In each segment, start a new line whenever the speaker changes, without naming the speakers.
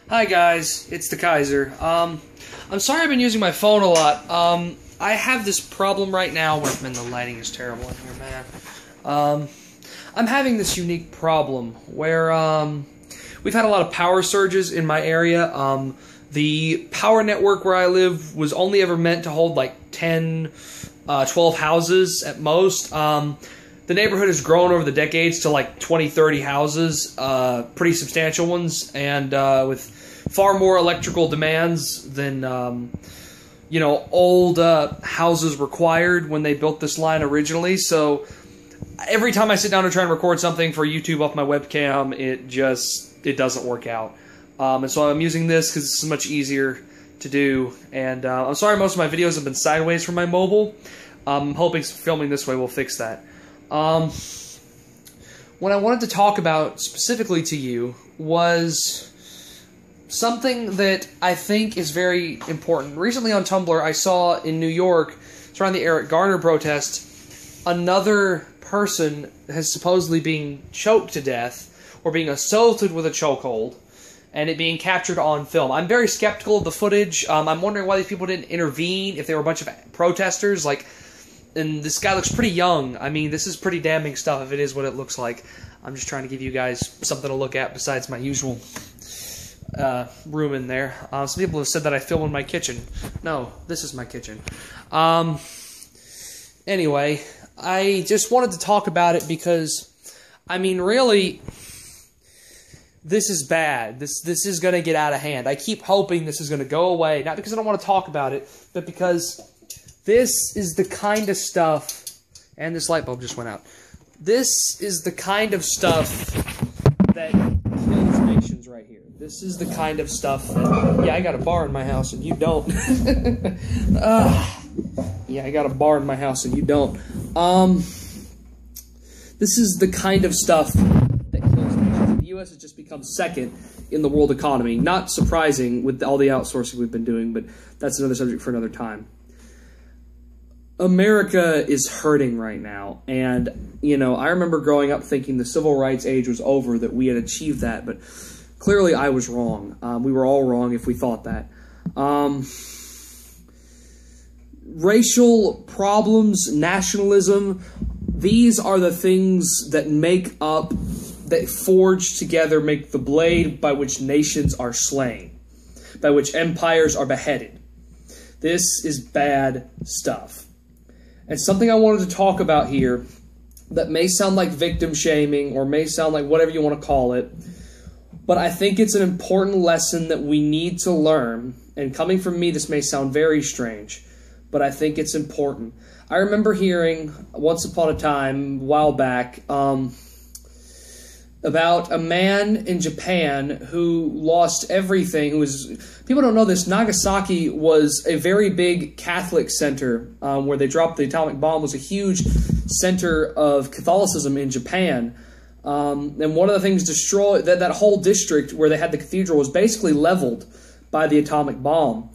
Hi guys, it's the Kaiser. I'm sorry I've been using my phone a lot. I have this problem right now where, man, the lighting is terrible in here, man. I'm having this unique problem where, we've had a lot of power surges in my area. The power network where I live was only ever meant to hold like 10, 12 houses at most. The neighborhood has grown over the decades to like 20, 30 houses, pretty substantial ones, and with far more electrical demands than, old houses required when they built this line originally. So every time I sit down to try and record something for YouTube off my webcam, it doesn't work out. And so I'm using this because it's much easier to do. And I'm sorry most of my videos have been sideways from my mobile. I'm hoping filming this way will fix that. What I wanted to talk about specifically to you was something that I think is very important. Recently on Tumblr, I saw in New York, surrounding the Eric Garner protest, another person has supposedly been choked to death or being assaulted with a chokehold, and it being captured on film. I'm very skeptical of the footage. I'm wondering why these people didn't intervene if they were a bunch of protesters. And this guy looks pretty young. I mean, this is pretty damning stuff if it is what it looks like. I'm just trying to give you guys something to look at besides my usual room in there. Some people have said that I film in my kitchen. No, this is my kitchen. Anyway, I just wanted to talk about it because, I mean, really, this is bad. This is going to get out of hand. I keep hoping this is going to go away, not because I don't want to talk about it, but because this is the kind of stuff, and this light bulb just went out. This is the kind of stuff that kills nations right here. This is the kind of stuff that, yeah, I got a bar in my house and you don't. Yeah, I got a bar in my house and you don't. This is the kind of stuff that kills nations. The U.S. has just become second in the world economy. Not surprising with all the outsourcing we've been doing, but that's another subject for another time. America is hurting right now, and, I remember growing up thinking the civil rights age was over, that we had achieved that, but clearly I was wrong. We were all wrong if we thought that. Racial problems, nationalism, these are the things that that forge together, make the blade by which nations are slain, by which empires are beheaded. This is bad stuff. And something I wanted to talk about here that may sound like victim shaming or may sound like whatever you want to call it, but I think it's an important lesson that we need to learn. And coming from me, this may sound very strange, but I think it's important. I remember hearing once upon a time, a while back, about a man in Japan who lost everything. People don't know this, Nagasaki was a very big Catholic center where they dropped the atomic bomb, was a huge center of Catholicism in Japan. And one of the things destroyed, that whole district where they had the cathedral was basically leveled by the atomic bomb.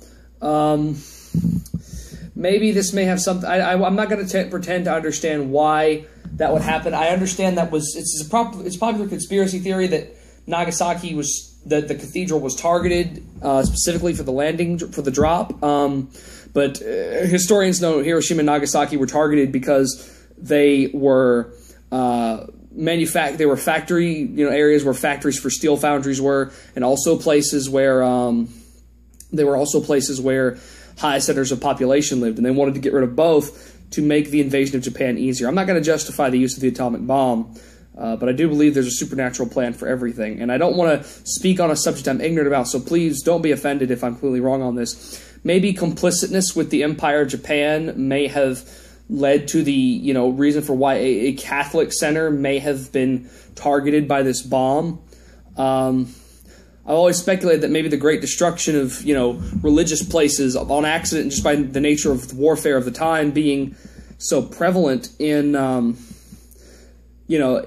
Maybe this may have something, I'm not going to pretend to understand why that would happen. I understand it's popular conspiracy theory that Nagasaki that the cathedral was targeted specifically for the drop. But historians know Hiroshima and Nagasaki were targeted because they were factory areas where factories for steel foundries were, and also places where high centers of population lived, and they wanted to get rid of both to make the invasion of Japan easier. I'm not going to justify the use of the atomic bomb, but I do believe there's a supernatural plan for everything. And I don't want to speak on a subject I'm ignorant about, so please don't be offended if I'm completely wrong on this. Maybe complicitness with the Empire of Japan may have led to the reason for why a Catholic center may have been targeted by this bomb. I've always speculated that maybe the great destruction of, religious places on accident, just by the nature of the warfare of the time being so prevalent in, World War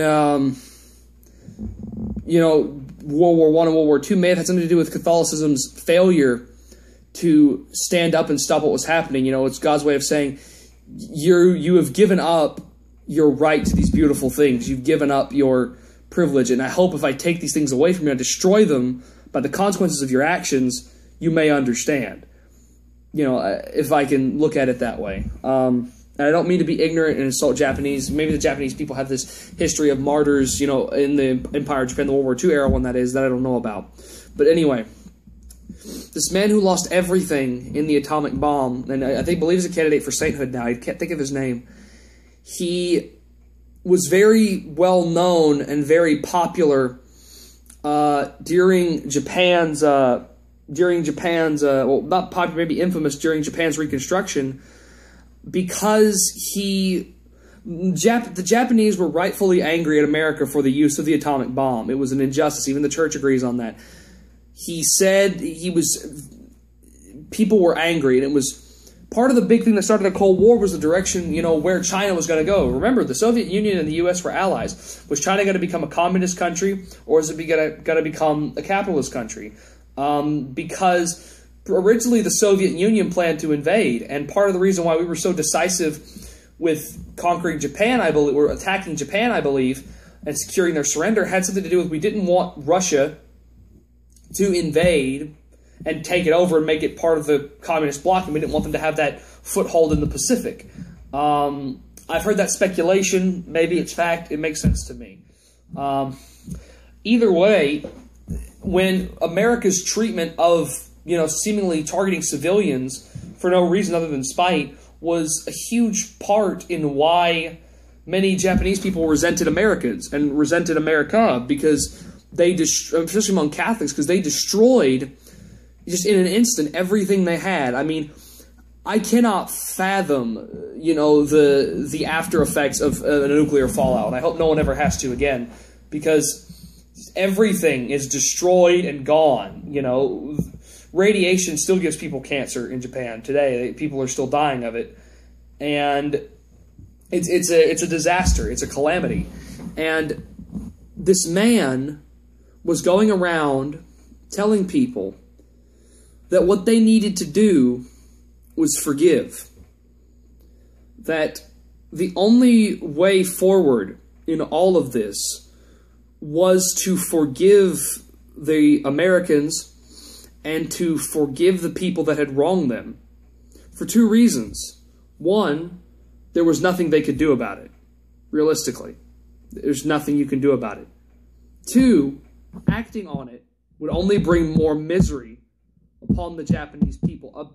I and World War II may have had something to do with Catholicism's failure to stand up and stop what was happening. It's God's way of saying, you have given up your right to these beautiful things. You've given up your privilege, and I hope if I take these things away from you, I destroy them by the consequences of your actions, you may understand. You know, if I can look at it that way. And I don't mean to be ignorant and insult Japanese. Maybe the Japanese people have this history of martyrs, you know, in the Empire of Japan, the World War II era, when that is, that I don't know about. But anyway, this man who lost everything in the atomic bomb, and I think believes a candidate for sainthood now, I can't think of his name. He was very well known and very popular during Japan's well, not popular, maybe infamous during Japan's Reconstruction, because the Japanese were rightfully angry at America for the use of the atomic bomb. It was an injustice. Even the church agrees on that. He said people were angry, and it was part of the big thing that started the Cold War was the direction, you know, where China was going to go. Remember, the Soviet Union and the U.S. were allies. Was China going to become a communist country, or is it going to become a capitalist country? Because originally the Soviet Union planned to invade, and part of the reason why we were so decisive with conquering Japan, I believe, or attacking Japan, I believe, and securing their surrender, had something to do with we didn't want Russia to invade and take it over and make it part of the communist bloc, and we didn't want them to have that foothold in the Pacific. I've heard that speculation. Maybe it's fact. It makes sense to me. Either way, when America's treatment of, you know, seemingly targeting civilians for no reason other than spite was a huge part in why many Japanese people resented Americans and resented America, because they, especially among Catholics, because they destroyed, just in an instant, everything they had. I mean, I cannot fathom, you know, the after effects of a nuclear fallout. I hope no one ever has to again, because everything is destroyed and gone. You know, radiation still gives people cancer in Japan today. People are still dying of it, and it's a disaster. It's a calamity. And this man was going around telling people that what they needed to do was forgive. That the only way forward in all of this was to forgive the Americans and to forgive the people that had wronged them for two reasons. One, there was nothing they could do about it. Realistically, there's nothing you can do about it. Two, acting on it would only bring more misery upon the Japanese people. A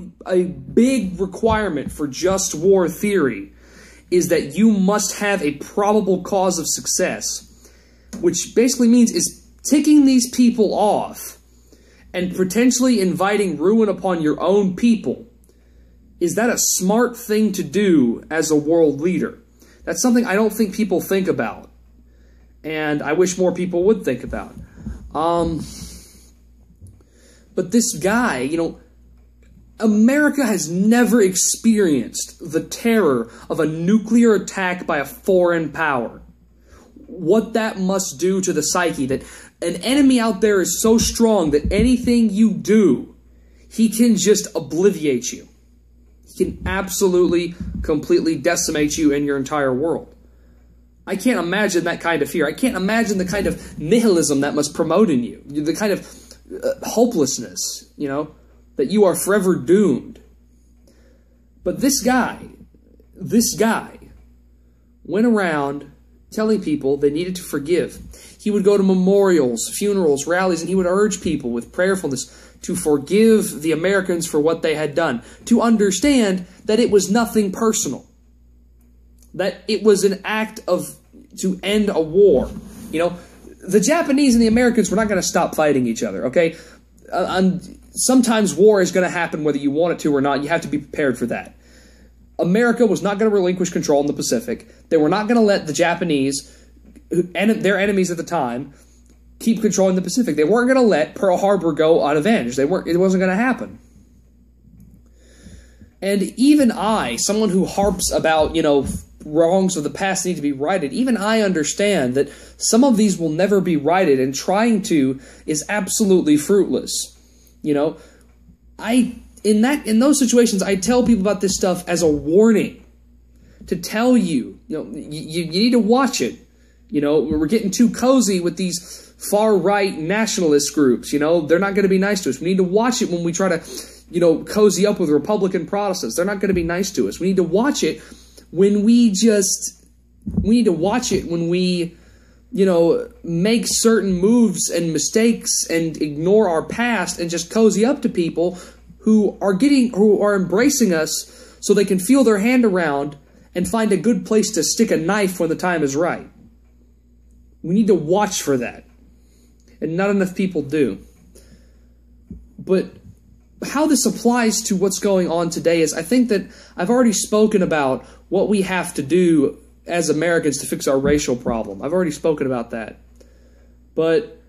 big requirement for just war theory is that you must have a probable cause of success, which basically means is ticking these people off and potentially inviting ruin upon your own people. Is that a smart thing to do as a world leader? That's something I don't think people think about, and I wish more people would think about. But this guy, you know, America has never experienced the terror of a nuclear attack by a foreign power. What that must do to the psyche, that an enemy out there is so strong that anything you do, he can just obliviate you. He can absolutely, completely decimate you and your entire world. I can't imagine that kind of fear. I can't imagine the kind of nihilism that must promote in you, the kind of hopelessness, you know, that you are forever doomed. But this guy went around telling people they needed to forgive. He would go to memorials, funerals, rallies, and he would urge people with prayerfulness to forgive the Americans for what they had done, to understand that it was nothing personal, that it was an act to end a war. You know, the Japanese and the Americans were not going to stop fighting each other, okay? Sometimes war is going to happen whether you want it to or not. You have to be prepared for that. America was not going to relinquish control in the Pacific. They were not going to let the Japanese, and their enemies at the time, keep controlling the Pacific. They weren't going to let Pearl Harbor go unavenged. It wasn't going to happen. And even I, someone who harps about, you know, wrongs of the past need to be righted, even I understand that some of these will never be righted, and trying to is absolutely fruitless. You know, in those situations, I tell people about this stuff as a warning, to tell you, you know, you need to watch it. You know, we're getting too cozy with these far-right nationalist groups. You know, they're not going to be nice to us. We need to watch it when we try to, you know, cozy up with Republican Protestants. They're not going to be nice to us. We need to watch it when we you know, make certain moves and mistakes and ignore our past and just cozy up to people who are embracing us so they can feel their hand around and find a good place to stick a knife when the time is right. We need to watch for that. And not enough people do. But how this applies to what's going on today is, I think that I've already spoken about what we have to do as Americans to fix our racial problem. I've already spoken about that. But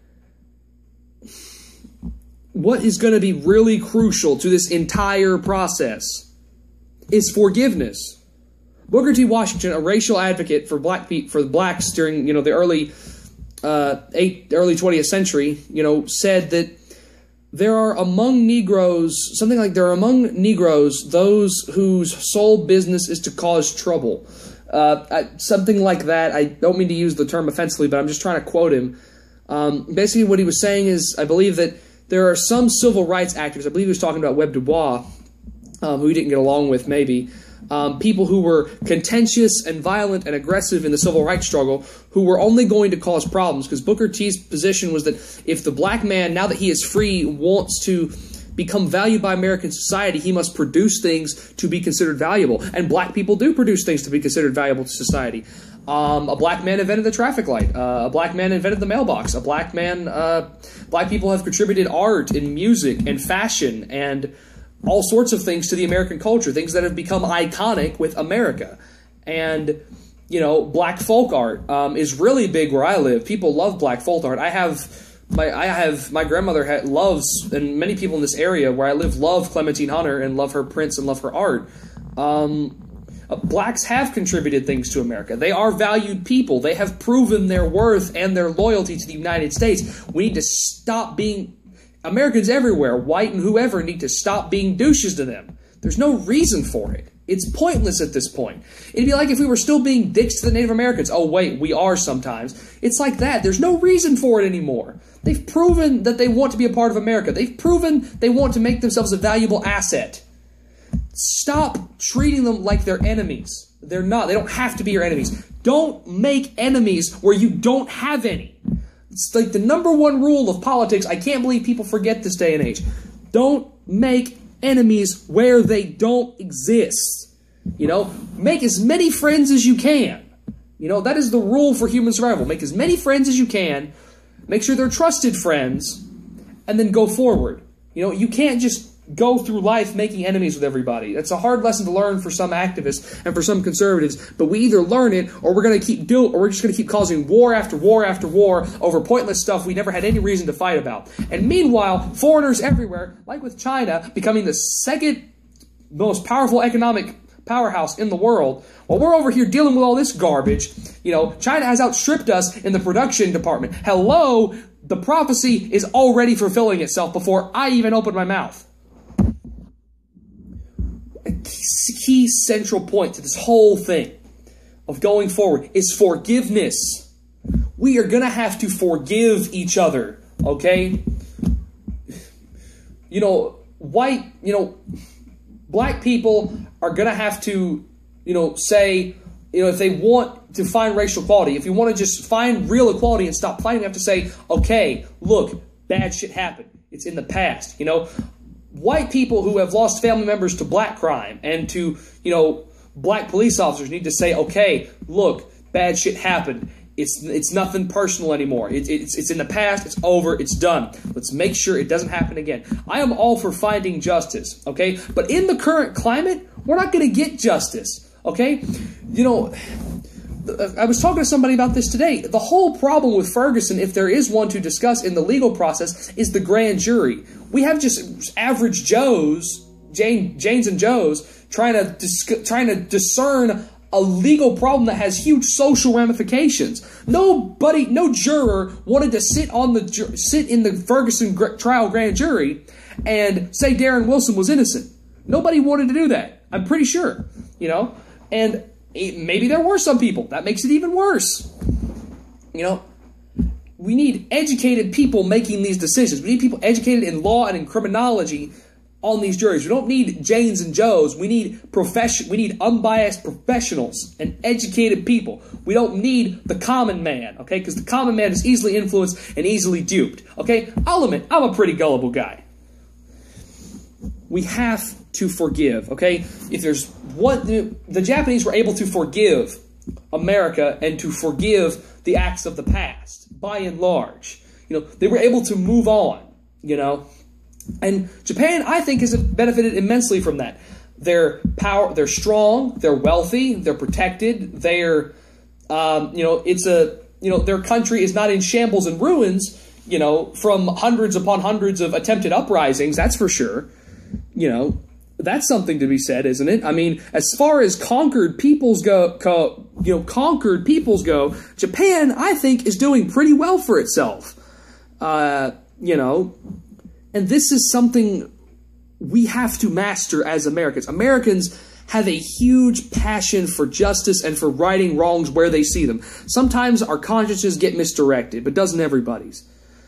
what is going to be really crucial to this entire process is forgiveness. Booker T. Washington, a racial advocate for blacks during, you know, the early 20th century, you know, said that there are among Negroes those whose sole business is to cause trouble. Something like that. I don't mean to use the term offensively, but I'm just trying to quote him. Basically what he was saying is, I believe that there are some civil rights activists, I believe he was talking about Webb Du Bois, who he didn't get along with maybe, people who were contentious and violent and aggressive in the civil rights struggle, who were only going to cause problems, because Booker T's position was that if the black man, now that he is free, wants to become valued by American society, he must produce things to be considered valuable. And black people do produce things to be considered valuable to society. A black man invented the traffic light. A black man invented the mailbox. Black people have contributed art and music and fashion and all sorts of things to the American culture, things that have become iconic with America. And, you know, black folk art is really big where I live. People love black folk art. My grandmother loves, and many people in this area where I live love Clementine Hunter and love her prints and love her art. Blacks have contributed things to America. They are valued people. They have proven their worth and their loyalty to the United States. We need to stop being... Americans everywhere, white and whoever, need to stop being douches to them. There's no reason for it. It's pointless at this point. It'd be like if we were still being dicks to the Native Americans. Oh, wait, we are sometimes. It's like that. There's no reason for it anymore. They've proven that they want to be a part of America. They've proven they want to make themselves a valuable asset. Stop treating them like they're enemies. They're not. They don't have to be your enemies. Don't make enemies where you don't have any. It's like the #1 rule of politics. I can't believe people forget this day and age. Don't make enemies where they don't exist. You know, make as many friends as you can. You know, that is the rule for human survival. Make as many friends as you can. Make sure they're trusted friends. And then go forward. You know, you can't just go through life making enemies with everybody. That's a hard lesson to learn for some activists and for some conservatives, but we either learn it or we're going to keep or we're just going to keep causing war after war after war over pointless stuff we never had any reason to fight about. And meanwhile, foreigners everywhere, like with China becoming the second most powerful economic powerhouse in the world, while we're over here dealing with all this garbage, you know, China has outstripped us in the production department. Hello, the prophecy is already fulfilling itself before I even opened my mouth. A key central point to this whole thing of going forward is forgiveness. We are going to have to forgive each other, okay? You know, black people are going to have to, say, if they want to find racial equality, if you want to just find real equality and stop fighting, we have to say, okay, look, bad shit happened. It's in the past, White people who have lost family members to black crime and to, black police officers need to say, okay, look, bad shit happened. It's nothing personal anymore. It's in the past. It's over. It's done. Let's make sure it doesn't happen again. I am all for finding justice, okay? But in the current climate, we're not going to get justice, okay? I was talking to somebody about this today. The whole problem with Ferguson, if there is one to discuss in the legal process, is the grand jury. We have just average Joes, Janes and Joes, trying to discern a legal problem that has huge social ramifications. No juror wanted to sit in the Ferguson trial grand jury and say Darren Wilson was innocent. Nobody wanted to do that. I'm pretty sure, and maybe there were some people. That makes it even worse.
we need educated people making these decisions. We need people educated in law and in criminology on these juries. We don't need Janes and Joes. We need we need unbiased professionals and educated people. We don't need the common man, okay? Because the common man is easily influenced and easily duped, okay? I'll admit, I'm a pretty gullible guy. We have to forgive, okay? If there's what the Japanese were able to forgive America and to forgive the acts of the past, by and large. You know, they were able to move on, you know. And Japan, I think, has benefited immensely from that. They're strong, they're wealthy, they're protected, they're, their country is not in shambles and ruins, you know, from hundreds upon hundreds of attempted uprisings, that's for sure. You know, that's something to be said, isn't it? I mean, as far as conquered peoples go, Japan, I think, is doing pretty well for itself. And this is something we have to master as Americans. Americans have a huge passion for justice and for righting wrongs where they see them. Sometimes our consciences get misdirected, but doesn't everybody's.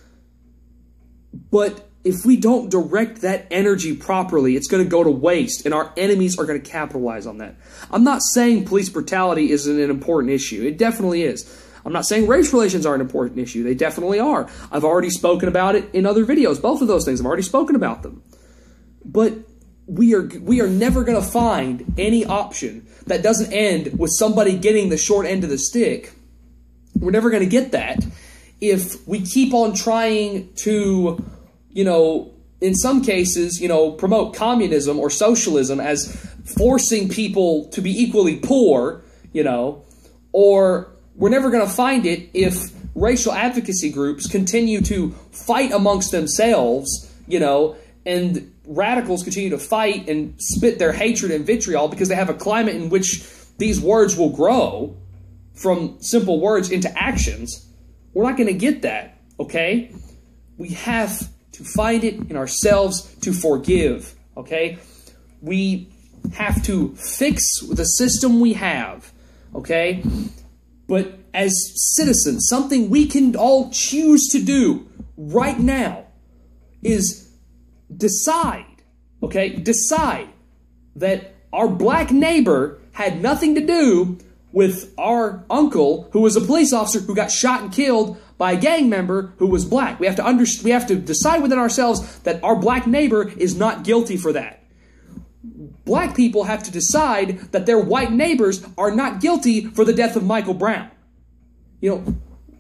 But if we don't direct that energy properly, it's going to go to waste, and our enemies are going to capitalize on that. I'm not saying police brutality isn't an important issue. It definitely is. I'm not saying race relations are an important issue. They definitely are. I've already spoken about it in other videos. Both of those things, I've already spoken about them. But we are never going to find any option that doesn't end with somebody getting the short end of the stick. We're never going to get that if we keep on trying to, you know, in some cases, you know, promote communism or socialism as forcing people to be equally poor, you know, or we're never going to find it if racial advocacy groups continue to fight amongst themselves, you know, and radicals continue to fight and spit their hatred and vitriol because they have a climate in which these words will grow from simple words into actions. We're not going to get that, okay? We have to find it in ourselves to forgive, okay? We have to fix the system we have, okay? But as citizens, something we can all choose to do right now is decide, okay? Decide that our black neighbor had nothing to do with our uncle who was a police officer who got shot and killed by a gang member who was black. We have to decide within ourselves that our black neighbor is not guilty for that. Black people have to decide that their white neighbors are not guilty for the death of Michael Brown. You know,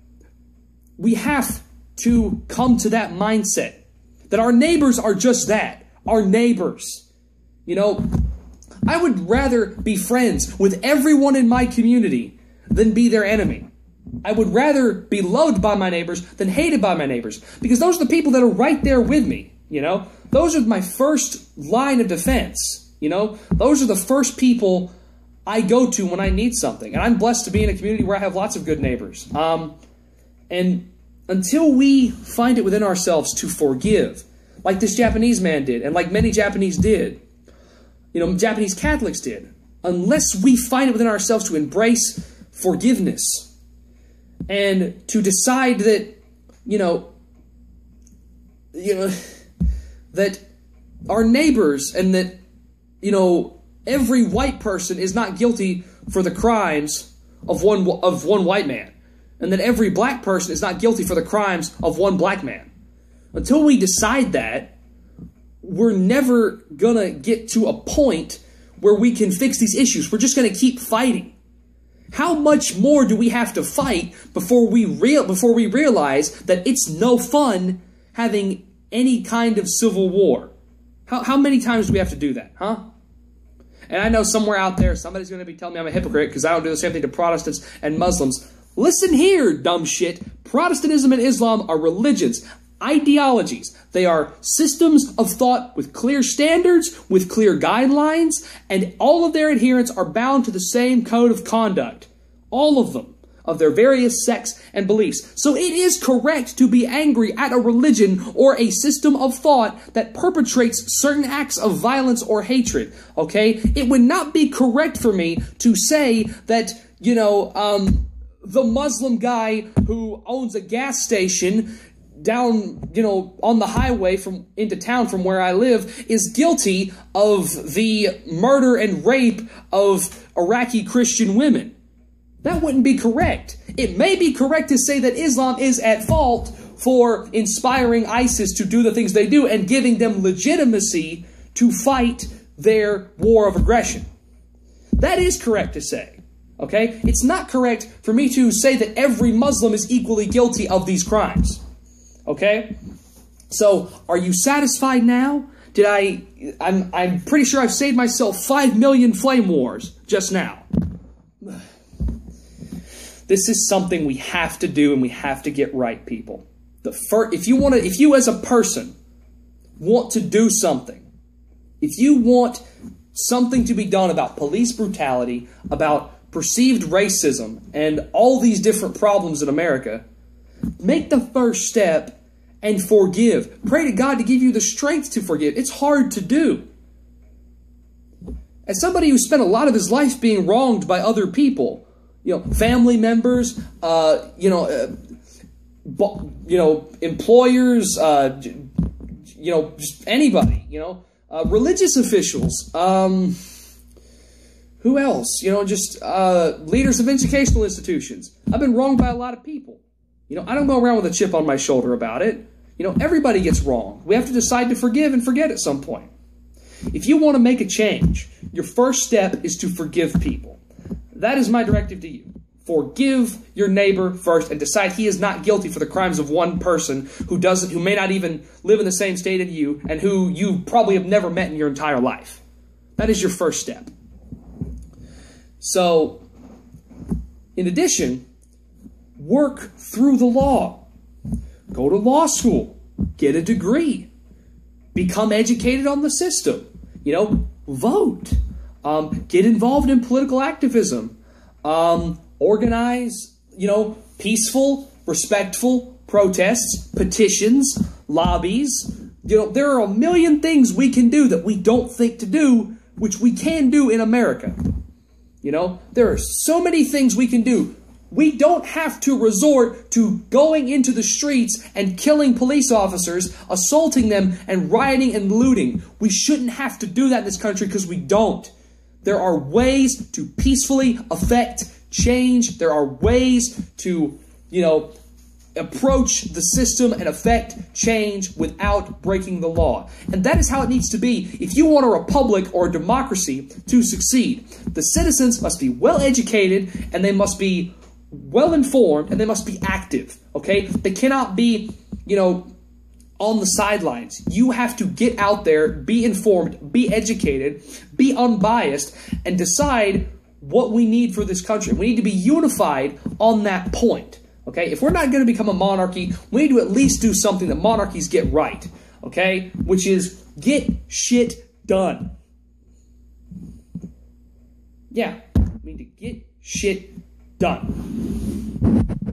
we have to come to that mindset that our neighbors are just that, our neighbors. You know, I would rather be friends with everyone in my community than be their enemy. I would rather be loved by my neighbors than hated by my neighbors, because those are the people that are right there with me, you know? Those are my first line of defense, you know? Those are the first people I go to when I need something. And I'm blessed to be in a community where I have lots of good neighbors. And until we find it within ourselves to forgive, like this Japanese man did, and like many Japanese did, you know, Japanese Catholics did, unless we find it within ourselves to embrace forgiveness and to decide that, you know, that our neighbors and that, you know, every white person is not guilty for the crimes of one white man, and that every black person is not guilty for the crimes of one black man. Until we decide that, we're never going to get to a point where we can fix these issues. We're just going to keep fighting. How much more do we have to fight before we realize that it's no fun having any kind of civil war? How many times do we have to do that, huh? And I know somewhere out there, somebody's going to be telling me I'm a hypocrite because I don't do the same thing to Protestants and Muslims. Listen here, dumb shit. Protestantism and Islam are religions, ideologies. They are systems of thought with clear standards, with clear guidelines, and all of their adherents are bound to the same code of conduct. All of them, of their various sects and beliefs. So it is correct to be angry at a religion or a system of thought that perpetrates certain acts of violence or hatred, okay? It would not be correct for me to say that, you know, the Muslim guy who owns a gas station down, on the highway into town from where I live is guilty of the murder and rape of Iraqi Christian women. That wouldn't be correct. It may be correct to say that Islam is at fault for inspiring ISIS to do the things they do and giving them legitimacy to fight their war of aggression. That is correct to say. Okay? It's not correct for me to say that every Muslim is equally guilty of these crimes. Okay? So, are you satisfied now? I'm pretty sure I've saved myself 5 million flame wars just now. This is something we have to do and we have to get right, people. If you as a person want to do something, if you want something to be done about police brutality, about perceived racism, and all these different problems in America, make the first step and forgive. Pray to God to give you the strength to forgive. It's hard to do. As somebody who spent a lot of his life being wronged by other people, family members, employers, just anybody, religious officials, who else? Leaders of educational institutions. I've been wronged by a lot of people. I don't go around with a chip on my shoulder about it. Everybody gets wronged. We have to decide to forgive and forget at some point. If you want to make a change, your first step is to forgive people. That is my directive to you. Forgive your neighbor first and decide he is not guilty for the crimes of one person who may not even live in the same state as you and who you probably have never met in your entire life. That is your first step. So, in addition, work through the law. Go to law school. Get a degree. Become educated on the system. Vote. Get involved in political activism. Organize, peaceful, respectful protests, petitions, lobbies. There are a million things we can do that we don't think to do, which we can do in America. There are so many things we can do. We don't have to resort to going into the streets and killing police officers, assaulting them, and rioting and looting. We shouldn't have to do that in this country because we don't. There are ways to peacefully affect change. There are ways to, approach the system and affect change without breaking the law. And that is how it needs to be if you want a republic or a democracy to succeed. The citizens must be well educated and they must be well informed and they must be active. Okay? They cannot be, on the sidelines. You have to get out there, be informed, be educated, be unbiased, and decide what we need for this country. We need to be unified on that point. Okay? If we're not going to become a monarchy, we need to at least do something that monarchies get right. Okay? Which is get shit done. Yeah. We need to get shit done.